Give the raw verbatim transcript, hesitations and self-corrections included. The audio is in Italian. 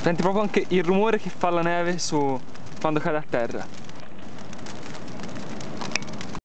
Senti proprio anche il rumore che fa la neve su quando cade a terra.